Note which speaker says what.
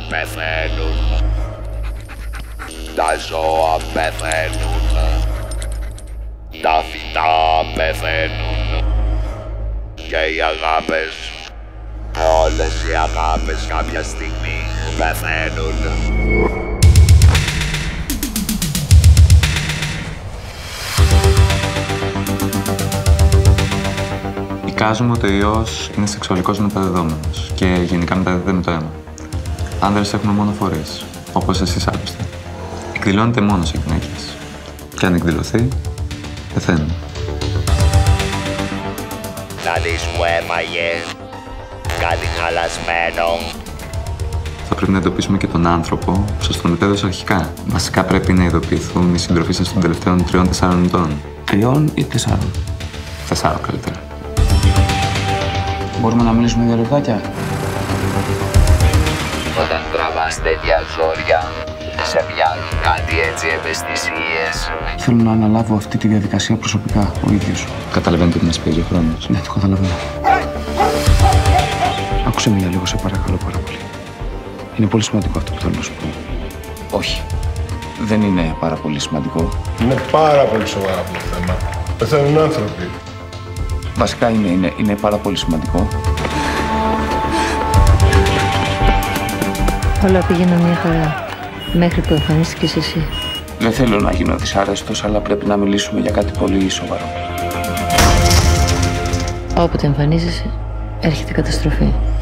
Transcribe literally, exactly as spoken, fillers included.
Speaker 1: πεθαίνουν. Τα ζώα πεθαίνουν. Τα φυτά πεθαίνουν. Και οι αγάπες, όλες οι αγάπες κάποια στιγμή πεθαίνουν.
Speaker 2: Εικάζουμε ότι ο ιός είναι σεξουαλικός μεταδεδόμενος και γενικά μεταδίδεται με το αίμα. Άνδρες έχουμε μόνο φορείς, όπως εσείς άλλωστε. Εκδηλώνεται μόνο σε γυναίκες. Και αν εκδηλωθεί, πεθαίνουν.
Speaker 1: Να δεις που έμαγε, κάτι χαλασμένο.
Speaker 2: Θα πρέπει να ειδοποιήσουμε και τον άνθρωπο που σας τον μετέδωσε αρχικά. Βασικά πρέπει να ειδοποιηθούν οι συντροφοί σας των τελευταίων τριών-τεσσάρων ετών.
Speaker 3: Τριών ή τεσσάρων.
Speaker 2: Τεσσάρων καλύτερα.
Speaker 3: Μπορούμε να μιλήσουμε δύο λεπτάκια.
Speaker 1: Όταν τραβάς τέτοια ζόρια, σε πιάνουν κάτι έτσι ευαισθησίες.
Speaker 3: Θέλω να αναλάβω αυτή τη διαδικασία προσωπικά, ο ίδιος.
Speaker 2: Καταλαβαίνετε ότι μας παίζει ο χρόνος.
Speaker 3: Ναι, το καταλαβαίνω. Άκουσε με για λίγο, σε παρακαλώ πάρα πολύ. Είναι πολύ σημαντικό αυτό που θέλω να σου πω. Όχι. Δεν είναι πάρα πολύ σημαντικό.
Speaker 4: Είναι πάρα πολύ σοβαρό αυτό το θέμα. Πεθαίνουν άνθρωποι.
Speaker 3: Βασικά είναι, είναι, είναι πάρα πολύ σημαντικό.
Speaker 5: Όλα πήγαιναν μια χαρά. Μέχρι που εμφανίστηκες εσύ.
Speaker 3: Δεν θέλω να γίνω δυσάρεστος, αλλά πρέπει να μιλήσουμε για κάτι πολύ σοβαρό.
Speaker 5: Όποτε εμφανίζεσαι, έρχεται καταστροφή.